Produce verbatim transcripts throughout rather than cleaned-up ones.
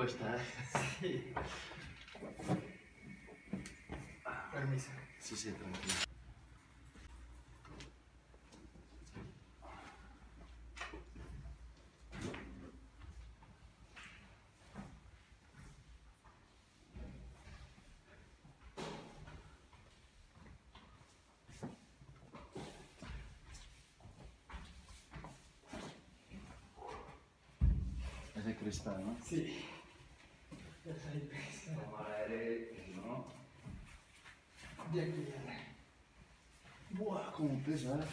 واش تاع permiso. Sí, sí, tranquilo. Es de cristal, ¿no? Sí. Deja ahí cristal. ¿No? De aquí viene. Buah, cómo pesa, ¿eh?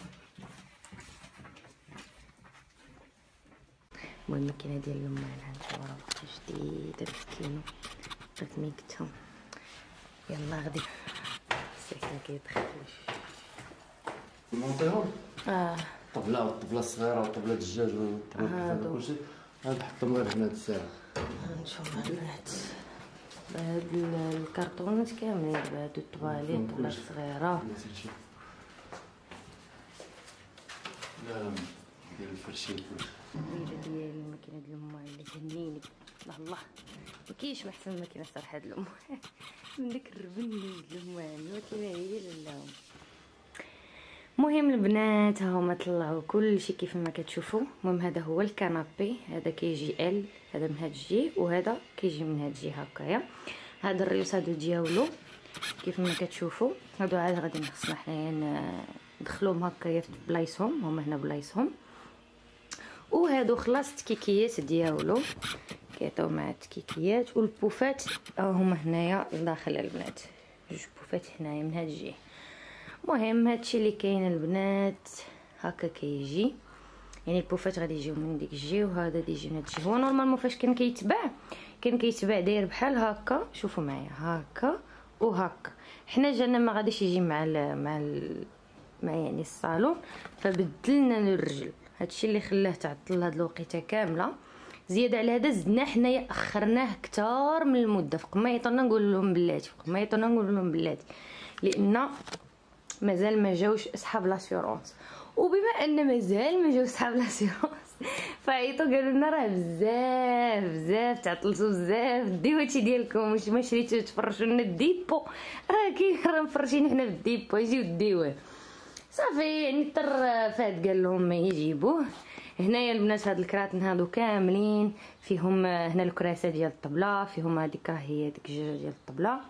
المهم الماكينه ديال المان هانتوما راه وقتها جديده مسكينه بغيت ميكتها. يلا غادي الساكن كيدخل نونطيهم اه الطبله والطبله الصغيره والطبله الدجاج والطبله هادو. كلشي غنحطهم غير هنا هاد الساعه. نشوف البنات بهاد الكرتونات كاملين بهادو الطواليت الطبله الصغيره. لا لا ديال الفرشي وكلشي. الويله ديال الماكينه ديال المان اللي تهنيني الله الله مكاينش ما احسن الماكينه صراحه هاد الام من داك الربن ديال المان الماكينه هي لاله. المهم البنات ها هما طلعوا كلشي كيف ما كتشوفوا. المهم هذا هو الكنابي، هذا كيجي ال، هذا من هاد الجي وهذا كيجي من هاد الجي هكايا. هاد الريوس هادو ديالو كيف ما كتشوفوا هادو عاد غادي خصنا حنايا ندخلوهم هكايا في بلايصهم، هما هنا بلايصهم. وهادو خلاص التكيكيات ديالو كيعطيو مع التكيكيات. والبوفات هما هنايا لداخل البنات، جوج بوفات هنايا من هاد الجهه. المهم هادشي اللي كاين البنات هكا كيجي، يعني البوفات غادي يجيو من ديك الجهه وهذا غادي يجي من هاد الجهه. هو نورمالمون فاش كان كيتباع كان كيتباع داير بحال هكا، شوفوا معايا هكا وهكا. حنا جانا ما غاديش يجي مع ال مع ال مع يعني الصالون، فبدلنا الرجل. هادشي اللي خلاه تعطل هاد الوقيته كامله. زياده على هذا زدنا حنايا اخرناه كتار من المده. فوق ما يعطونا نقول لهم بلاتي، فوق ما يعطونا نقول لهم بلاتي، لان مازال ما جاوش اصحاب لاسيورونس. وبما ان مازال ما جاوش اصحاب لاسيورونس فعيطوا قالوا لنا راه بزاف بزاف تعطلتوا بزاف، ديو هادشي ديالكم واش ما شريتو تفرشوا لنا الديبو، راه كاين راه مفرشين حنا في الديبو يجيو ديوه. صافي يعني اضطر فهد قال لهم ما يجيبوه. هنايا البنات هاد الكراتن هادو كاملين فيهم هنا الكراسه ديال الطبله، فيهم هذيك هي ديك الجاجه ديال الطبله،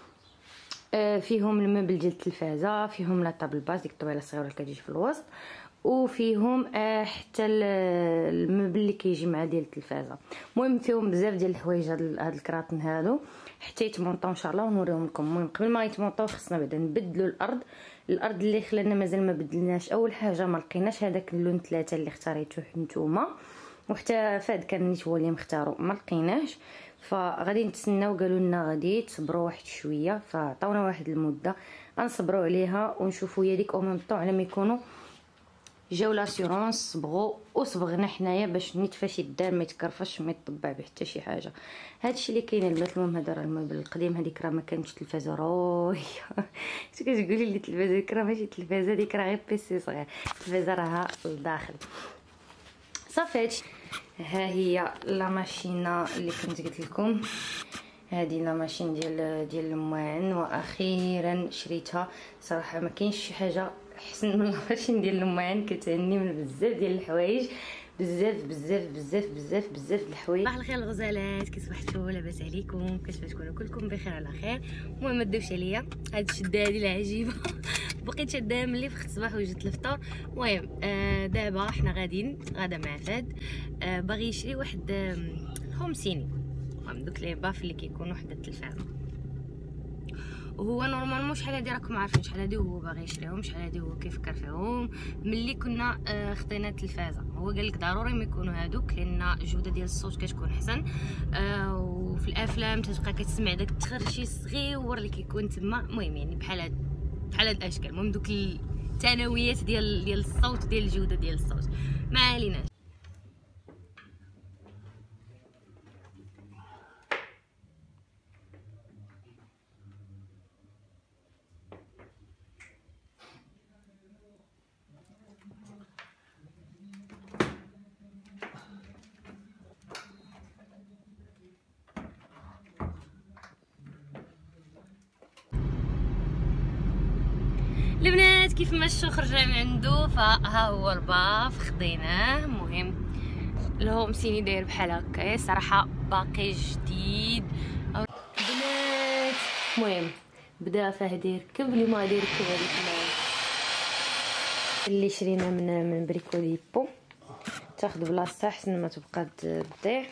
فيهم المبل ديال التلفازه، فيهم لا طابل باس ديك الطويله الصغيره اللي كتجي في الوسط، وفيهم حتى المبل اللي كيجي مع ديال التلفازه. المهم فيهم بزاف ديال الحوايج هاد هاد الكراتن هادو حتى يتمونطاو ان شاء الله ونوريهم لكم. المهم قبل ما يتمونطاو خصنا بعدا نبدلوا الارض. الارض اللي خلانا مازال ما بدلناش، اول حاجه ما لقيناش هذاك اللون ثلاثه اللي اختاريتوه نتوما، وحتى فهد كان نيت هو اللي مختارو ما لقيناش. فغادي نتسناو، قالوا لنا غادي تصبروا واحد شويه، فعطاونا واحد المده غنصبروا عليها ونشوفوا هي ديك او ميم طون على ما يكونوا جاو لاسيورونس صبغوا وصبغنا حنايا باش نيت فاش يدار ما يتكرفش ما يطبع به حتى شي حاجه. هادشي اللي كاين البنات. المهم هذا راه الموبل القديم، هذيك راه ما كانتش تلفازه رويه اش كتقولي لي التلفازه ديك راه ماشي تلفازه، ديك راه غير بيسي صغير، التلفازه راها لداخل. صافي هادشي. ها هي لا ماشينه اللي كنت قلت لكم، هذه لا ماشين ديال ديال الماعن، واخيرا شريتها. صراحه ما كاينش شي حاجه احسن من لا ماشين ديال الماعن، كتعني من بزاف ديال الحوايج، بزاف بزاف بزاف بزاف بزاف د الحوايج. صباح الخير الغزالات، كي صبحتوا؟ لاباس عليكم؟ كيفاش تكونوا كلكم بخير على خير؟ المهم ما تدوش عليا هاد الشده هادي العجيبه بقيت شداها ملي فقت الصباح وجدت الفطور. المهم آه دابا حنا غاديين غادا مع فهد، آه باغي يشري واحد آه هوم سيني، المهم دوك لي باف اللي كيكونوا حدا التلفازه. وهو نورمالمون شحال هادي راكم عارفين شحال هادي وهو باغي يشريهم، شحال هادي هو كيفكر فيهم ملي كنا آه خطينا التلفازه. هو قال لك ضروري ما يكونوا هادوك لان الجوده ديال الصوت كتكون احسن، آه وفي الافلام تتبقى كتسمع داك التخرشي الصغيور اللي كيكون تما. المهم يعني بحال هاد بحال هاد الاشكال، المهم دوك الثانويات ديال ديال الصوت ديال الجوده ديال الصوت ما عليناش. البنات كيف ما شفتوا خرجنا من عنده، فها هو الباف خديناه. المهم الهوم سيني داير بحال هكا صراحه باقي جديد بنات. المهم بدا فهد يركب، اليوم غادي يركب هذيك اللي شرينا من من بريكوليبو، تاخذ بلاصتها حسن ما تبقى تضيع.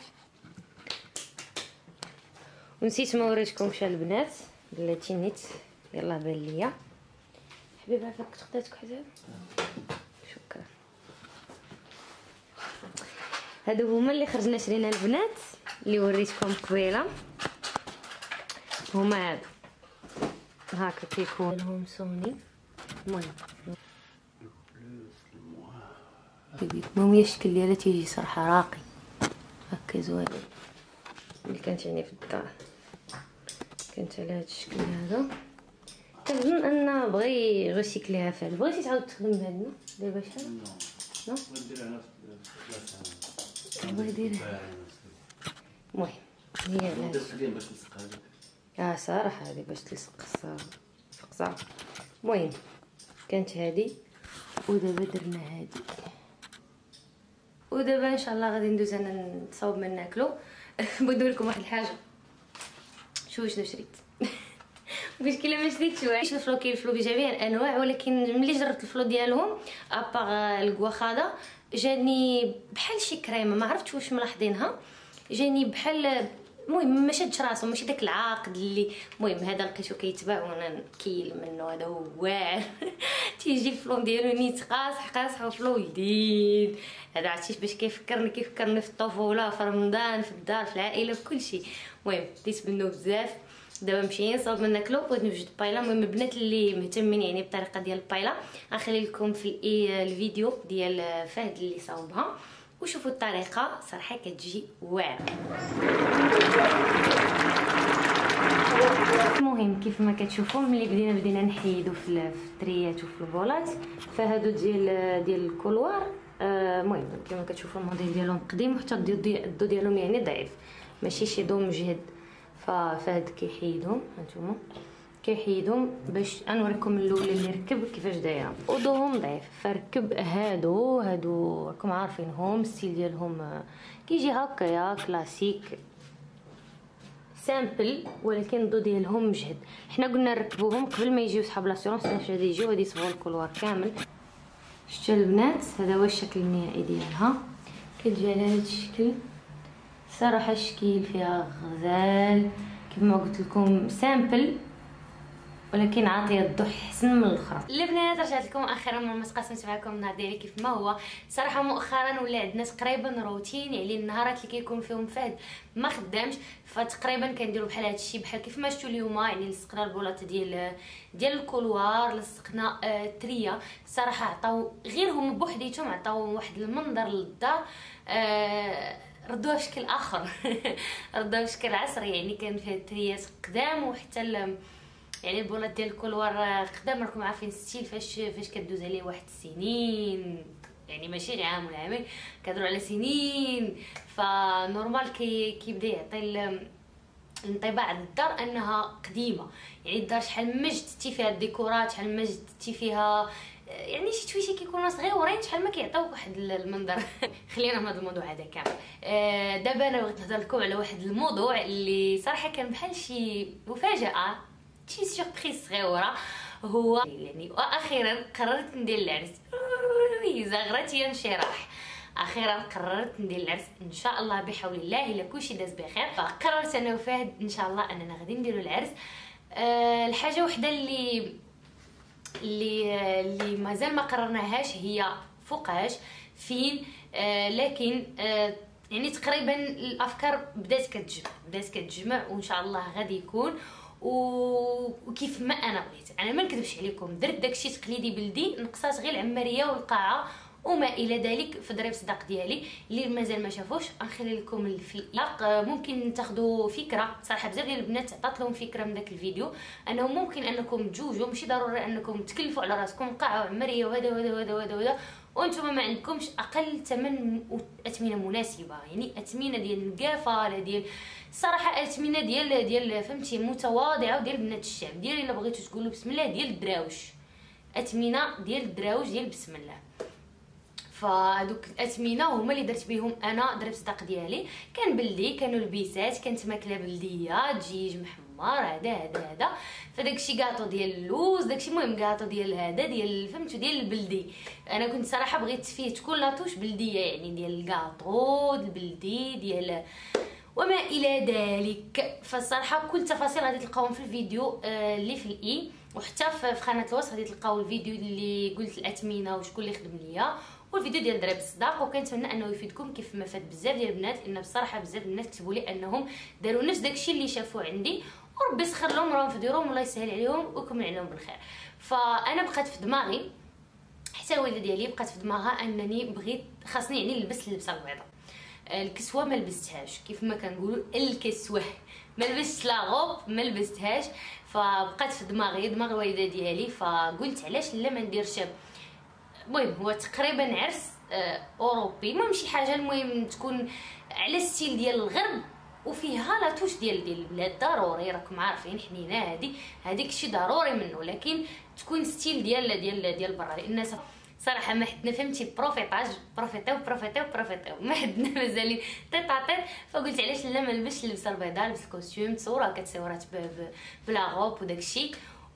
ونسيت ما وريتكمش البنات، بلاتي نيت يلا بان ليا حبيبه عافاك خداتك حزام. شكرا. هادو هما اللي خرجنا شرينا البنات اللي وريتكم قبيله، هما هادو هاكا كيكون لهم سوني. المهم المهم الشكل ديالها تيجي صراحه راقي هكا زوين، اللي كانت يعني في الدار كانت على هذا الشكل هذا. كنظن ان بغي غيسيكليها فعلا. بغيتي تعاود تخدم بهادنا دابا شحال؟ لا نديرها بغي ديرها. المهم هي على باش تلصق هذيك. اه صراحه هذه باش تلصق فقصه. المهم كانت هذه، ودابا درنا هذه، ودابا ان شاء الله غادي ندوز انا نصاوب من ناكلو. بغيت نقول لكم واحد الحاجه، شوفوا شنو شريت. مشكله ما شريتش واحد الفلو، كاين الفلو بجميع الانواع، ولكن ملي جربت الفلو ديالهم اباغ الكواخادا جاني بحال شي كريمه، ما عرفتش واش ملاحظينها، جاني بحال المهم ما شادش راسو، ماشي داك العاقد اللي المهم هذا لقيتو كيتباع وانا نكيل منه، هذا هو واعر. تيجي الفلو ديالو نيت قاصح قاصح وفلو جديد. هذا عرفتي باش كيفكرني كيفكرني في الطفوله، في رمضان، في الدار، في العائله، في كلشي. المهم ديت منه بزاف. دابا مشينا نصاوب من ناكلو، بغيت نوجد بايلا. المهم البنات اللي مهتمين يعني بالطريقه ديال البايلا غنخلي لكم في الفيديو ديال فهد اللي صاوبها، وشوفوا الطريقه صراحه كتجي واعره. المهم كيف ما كتشوفوا ملي بدينا بدينا نحيدو في التريات وفي البولات، فهادو ديال ديال الكولوار. المهم آه كما كتشوفوا الموديل ديالهم قديم، وحتى الضو ديالهم يعني ضعيف، ماشي شي ضو مجهد. فهاد كيحيدهم، هانتوما كيحيدهم باش نوريكم الاولى اللي ركب كيفاش دايره، وضوهم ضعيف. فركب هادو هادو راكم عارفينهم، الستيل ديالهم كيجي هكايا كلاسيك سامبل، ولكن الضو ديالهم مجهد. حنا قلنا نركبوهم قبل ما يجيو صحاب لاسيورونس، باش غادي يجيو غادي يصبغوا الكولوار كامل. شفتوا البنات هذا هو الشكل النهائي ديالها، كتجي على هذا الشكل. صراحه الشكل فيها غزال كما قلت لكم سامبل، ولكن عاطيه الضوء احسن من الاخرى. البنات رجعت لكم اخيرا من ما تقاسمت معكم النهار ديالي كيف ما هو. صراحه مؤخرا ولا عندنا تقريبا روتين، يعني النهارات اللي كيكون فيهم فهد ما خدامش فتقريبا كنديروا بحال هذا الشيء، بحال كيف ما شفتوا اليوم. يعني لصقنا البولات ديال ديال الكولوار، لصقنا آه تريا. صراحه عطاو غير هم بوحديتهم عطاو واحد المنظر للدار، آه ردوها بشكل اخر. ردوها بشكل عصري، يعني كان فيها التريات قدام، وحتى يعني البولات ديال الكولوار قدام. راكم عارفين الستيل فاش فاش كدوز عليه واحد السنين، يعني ماشي غير عام ولا عامين، كنهضروا على سنين. فنورمال كي كيبدا يعطي الانطباع الدار انها قديمه. يعني الدار شحال ما جدتي فيها الديكورات، شحال ما جدتي فيها يعني شي تويشي كيكونوا صغيورين، شحال ما كيعطيوك واحد المنظر. خلينا من هذا الموضوع هذا كامل. آه دابا انا بغيت نهضر لكم على واحد الموضوع اللي صراحه كان بحال شي مفاجاه، شي سوربريز صغيره. هو يعني واخيرا قررت ندير العرس. زغرتي انشراح. اخيرا قررت ندير العرس ان شاء الله بحول الله، الا كلشي داز بخير. فقررت انا وفهد ان شاء الله اننا غادي نديروا العرس. أه الحاجه وحده اللي اللي اللي مازال ما قررناهاش هي فوقاش فين. أه لكن أه يعني تقريبا الافكار بدات كتجمع بدات كتجمع وان شاء الله غادي يكون وكيف ما انا بغيت. انا ما نكذبش عليكم، درت داكشي تقليدي بلدي، نقصات غير العماريه والقاعه وما الى ذلك في ضريب صداق ديالي. اللي مازال ما شافوش نخلي لكم في الاق، ممكن تاخذوا فكره. صراحه بزاف ديال البنات عطات لهم فكره من داك الفيديو انه ممكن انكم تجوجوا، ماشي ضروري انكم تكلفوا على راسكم قاعه وعماريه وهذا وهذا وهذا وهذا وهذا وانتم ما عندكمش اقل ثمن اثمنه مناسبه. يعني اثمنه ديال النقافه لا ديال الصراحه اثمنه ديال ديال فهمتي متواضعه وديال بنات الشعب، ديال الا بغيتو تقولوا بسم الله ديال الدراوش. اثمنه ديال الدراوج ديال بسم الله. فهادوك الاثمنه هما اللي درت بهم انا ضرب صداق ديالي. كان بلدي، كانوا البيسات، كانت ماكله بلديه، دجاج محمر، هذا هذا هذا. فداكشي كاطو ديال اللوز، داكشي المهم كاطو ديال هذا ديال فهمتوا ديال البلدي. انا كنت صراحه بغيت فيه تكون لاطوش بلديه، يعني ديال الكاطو البلدي ديال وما الى ذلك. فالصراحه كل التفاصيل غادي تلقاوهم في الفيديو اللي في الاي، وحتى في قناه الوصف غادي تلقاو الفيديو اللي قلت الاثمنه وشكون اللي خدم ليا، والفيديو ديال ضرب الصداق. وكنتمنى انه يفيدكم كيف ما فات بزاف ديال البنات، لان بصراحه بزاف الناس كتبوا لي انهم داروا نفس داكشي اللي شافوه عندي، وربي يسخر لهم راهم في ديرهم والله يسهل عليهم ويكمل عليهم بالخير. فانا بقات في دماغي حتى الوالده ديالي بقات في دماغها انني بغيت خاصني يعني نلبس اللبسه البيضاء. الكسوه ما لبستهاش كيف ما كنقولوا الكسوه ما لبست لا غوب ما لبستهاش. فبقات في دماغي دماغ الوالده ديالي، فقلت علاش لا ما نديرش. المهم هو تقريبا عرس اوروبي، المهم شي حاجه المهم تكون على ستيل ديال الغرب وفيها لا توش ديال ديال البلاد. ضروري راكم عارفين حنينه هادي هذيك الشيء ضروري منه، لكن تكون ستيل ديال ديال ديال برا. لان صراحه ما حدنا فهمتي بروفيطاج بروفيتاو بروفيتاو بروفيتاو ما حدنا مازالين تيطاطيط. فقلت علاش لا ما نلبسش اللبسه البيضاء، لبس الكوستيم تصورها كتصورات بلا غوب وداك الشيء.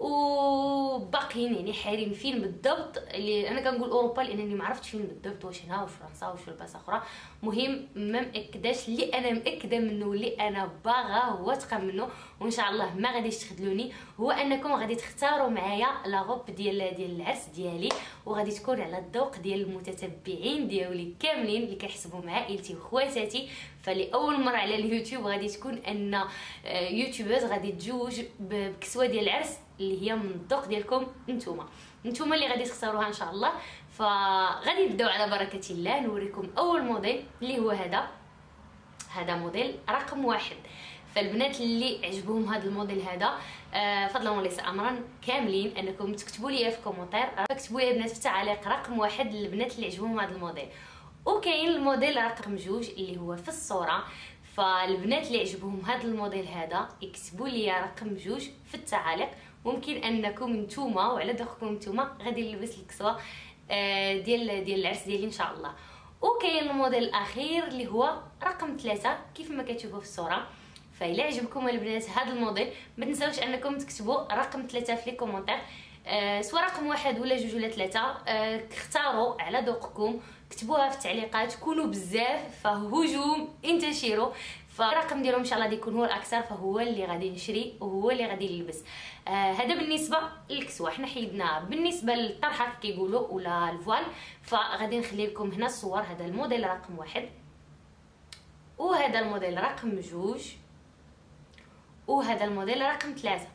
وباقيين يعني حايرين فين بالضبط. اللي انا كنقول اوروبا لانني ما عرفتش فين بالضبط، واش هنا واش فرنسا واش في البلاصه اخرى. مهم ما مأكداش اللي انا مأكده منه واللي انا باغا هو تقام منه، وان شاء الله ما غاديش تخذلوني، هو انكم غادي تختاروا معايا لا غوب ديال ديال العرس ديالي، وغادي تكون على الذوق ديال المتتبعين ديالي كاملين اللي كيحسبوا مع عائلتي وخواتاتي. فلاول مره على اليوتيوب غادي تكون ان يوتيوبرز غادي تجوج بكسوه ديال العرس اللي هي من الذوق ديالكم نتوما نتوما اللي غادي تختاروها ان شاء الله. فغادي نبداو على بركه الله. نوريكم اول موديل اللي هو هذا هذا موديل رقم واحد. فالبنات اللي عجبهم هذا الموديل هذا آه فضلا وليس امرا كاملين انكم تكتبوا لي في كومونتير، اكتبوا لي بنات في التعليق رقم واحد للبنات اللي عجبهم هذا الموديل. وكاين الموديل رقم جوج اللي هو في الصوره. فالبنات اللي عجبهم هذا الموديل هذا يكتبوا لي رقم جوج في التعاليق. ممكن انكم نتوما وعلى ذوقكم نتوما غادي نلبس الكسوه آه ديال ديال العرس ديالي ان شاء الله. وكاين الموديل الاخير اللي هو رقم ثلاثة كيف ما كتشوفوا في الصوره. فإلا عجبكم البنات هذا الموديل ما تنساوش انكم تكتبوا رقم ثلاثة في لي كومونتير، آه سواء رقم واحد ولا جوج ولا ثلاثة، آه اختاروا على ذوقكم، كتبوها في التعليقات، كونوا بزاف فهجوم انتشروا. فالرقم ديالهم ان شاء الله يكون هو الاكثر، فهو اللي غادي نشري وهو اللي غادي نلبس. آه هذا بالنسبه للكسوه حنا حيدناها. بالنسبه للطرحه كيقولوا ولا الفوال فغادي نخلي لكم هنا الصور. هذا الموديل رقم واحد، وهذا الموديل رقم جوج، وهذا الموديل رقم ثلاثة.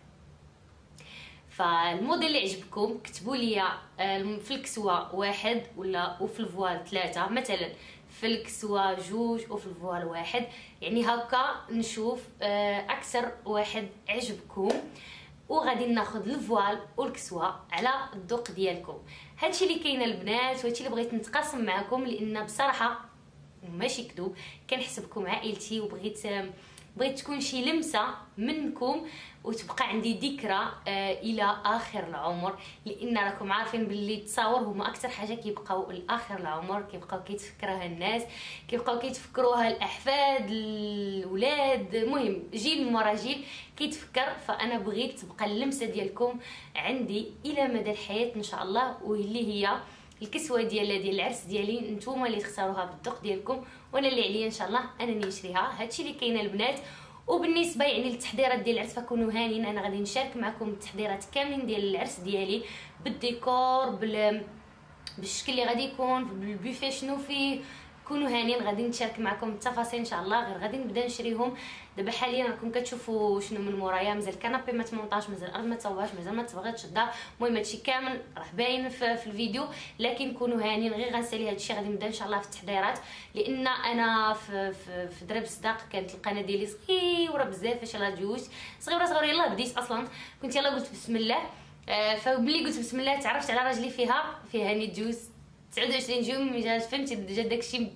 فالموديل اللي عجبكم كتبوا لي في الكسوه واحد ولا وفي الفوال ثلاثة، مثلا في الكسوه جوج وفي الفوال واحد، يعني هكا نشوف اكثر واحد عجبكم وغادي ناخذ الفوال والكسوه على الذوق ديالكم. هادشي اللي كاين البنات وهادشي اللي بغيت نتقاسم معكم، لان بصراحه ماشي كذوب كنحسبكم عائلتي وبغيت بغيت تكون شي لمسه منكم وتبقى عندي ذكرى آه الى اخر العمر. لان راكم عارفين باللي التصاور هما اكثر حاجه كيبقاو لاخر العمر، كيبقاو كيتفكروها الناس، كيبقاو كيتفكروها الاحفاد الاولاد، المهم جيل مورا جيل كيتفكر. فانا بغيت تبقى اللمسه ديالكم عندي الى مدى الحياه ان شاء الله، واللي هي الكسوه ديال ديال العرس ديالي نتوما اللي تختاروها بالذوق ديالكم، وانا اللي عليا ان شاء الله انني نشريها. هادشي اللي كاين البنات. وبالنسبه يعني للتحضيرات ديال العرس فكونوا هانين، انا غادي نشارك معكم التحضيرات كاملين ديال العرس ديالي بالديكور بال بالشكل اللي غادي يكون بالبوفيه شنو فيه. كونوا هانين غادي نشارك معكم التفاصيل ان شاء الله. غير غادي نبدا نشريهم دابا حاليا. راكم كتشوفوا شنو من مورايا، مازال الكنابي ما تمونطاش، مازال الارض ما تصوباش، مازال ما تبغيتش الدار. المهم هادشي كامل راه باين في, في الفيديو، لكن كونوا هانين. غير غنسالي هادشي غادي نبدا ان شاء الله في التحضيرات. لان انا في في, في ضرب الصداق كانت القناه ديالي صغيره بزاف، فاش يلاه تزوجت صغيره صغيره يلاه بديت اصلا كنت يلاه قلت بسم الله. آه فملي قلت بسم الله تعرفت على راجلي فيها فيها نيت جوز تسعة وعشرين يوم، جات فهمتي جا داكشي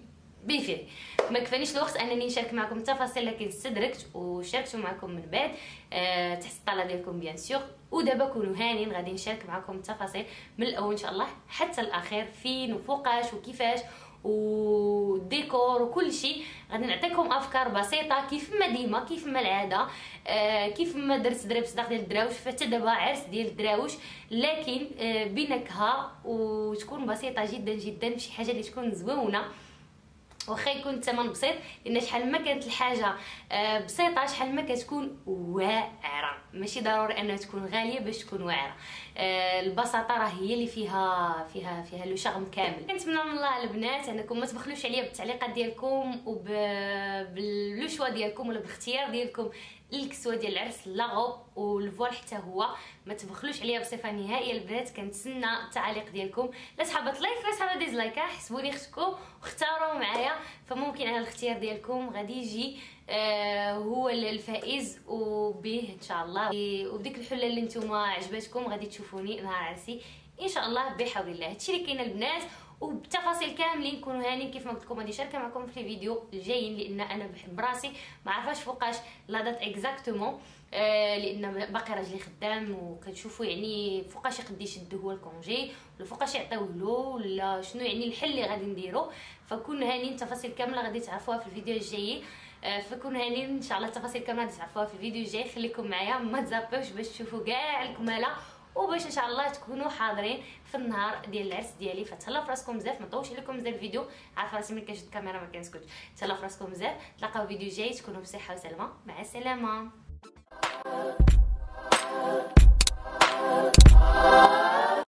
بيفي. ما كفانيش الوقت انني نشارك معكم التفاصيل، لكن استدركت وشاركت معكم من بعد أه تحت الطلب ديالكم بيان سور. ودابا كونوا هانين، غادي نشارك معكم التفاصيل من الاول ان شاء الله حتى الاخير، فين وفوقاش وكيفاش والديكور وكل شيء. غادي نعطيكم افكار بسيطه كيف ما ديما كيف ما العاده، آه كيف ما درت درب صداق ديال الدراوش، فحتى دابا عرس ديال الدراوش، لكن آه بنكهه وتكون بسيطه جدا جدا، بشي حاجه اللي تكون زوينه واخا يكون الثمن بسيط، لان شحال ما كانت الحاجه بسيطه شحال ما كتكون واعره. ماشي ضروري انها تكون غاليه باش تكون واعره، البساطه راه هي اللي فيها فيها فيها لو شارم كامل. كنتمنى من الله البنات انكم ما تبخلوش عليا بالتعليقات ديالكم وباللو شوا ديالكم ولا بالاختيار ديالكم الكسوه ديال العرس لاغوب والفوال حتى هو. ما تبخلوش عليا بصفه نهائيه البنات. كنتسنى التعاليق ديالكم، لا صحابه لايك لا صحابه ديزلايك، حسبوني اختكم واختاروا معايا، فممكن على الاختيار ديالكم غادي يجي آه هو الفائز وبه ان شاء الله. وبديك الحله اللي نتوما عجبتكم غادي تشوفوني نهار عرسي ان شاء الله بحول الله. هادشي اللي كاين البنات، وبالتفاصيل كاملين كونوا هانين. كيف ما قلت لكم غادي نشارك معكم في الفيديو الجايين، لان انا بحب راسي ما عرفاش فوقاش لا دات اكزاكتومون، آه لان باقي راجلي خدام وكنشوفوا يعني فوقاش يقد يشد هو الكونجي ولا فوقاش يعطيوه له ولا شنو يعني الحل اللي غادي نديرو. فكون هانين التفاصيل كامله غادي تعرفوها في الفيديو الجاي. آه فكون هانين ان شاء الله التفاصيل كامله غادي تعرفوها في الفيديو الجاي. خليكم معايا ما تزابوش باش تشوفوا كاع الكماله، وباش ان شاء الله تكونوا حاضرين في النهار ديال العرس ديالي. فتهلاو فراسكم بزاف، ما نطولش عليكم بزاف الفيديو، عارفه راسي ملي كنشد الكاميرا ما كنسكتش. تهلاو فراسكم بزاف، تلاقاو فيديو جاي، تكونوا بصحه وسلامه، مع السلامه.